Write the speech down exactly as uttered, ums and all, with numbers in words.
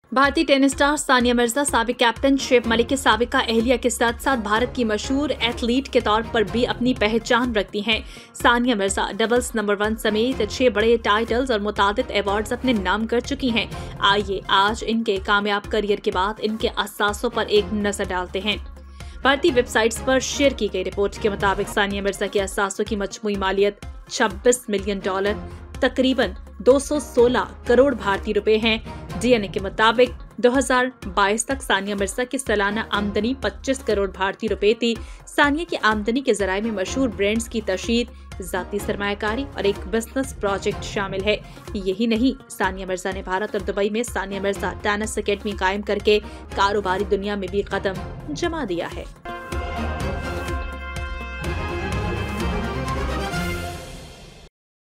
भारतीय tennis star Sania Mirza साबिक captain chef Malik की साबिका अहलिया के साथ साथ भारत की मशहूर एथलीट के तौर पर भी अपनी पहचान रखती हैं। Sania Mirza doubles number one समेत छह बड़े टाइटल्स और मुतादिद अवार्ड्स अपने नाम कर चुकी हैं। आइए आज इनके कामयाब करियर के बाद इनके असासों पर एक नजर डालते हैं। भारतीय वेबसाइट्स पर शेयर की गई रिपोर्ट के मुताबिक सानिया मिर्जा के असासों की मजमूई मालियत छब्बीस मिलियन डॉलर तकरीबन दो सौ सोलह करोड़ भारतीय रुपए हैं। डीएनए के मुताबिक दो हज़ार बाईस तक सानिया मिर्जा की सालाना आमदनी पच्चीस करोड़ भारतीय रुपए थी। सानिया की आमदनी के जराये में मशहूर ब्रांड्स की तशहीर, जाती सरमायाकारी और एक बिजनेस प्रोजेक्ट शामिल है। यही नहीं, सानिया मिर्जा ने भारत और दुबई में सानिया मिर्जा टेनिस अकेडमी कायम करके कारोबारी दुनिया में भी कदम जमा दिया है।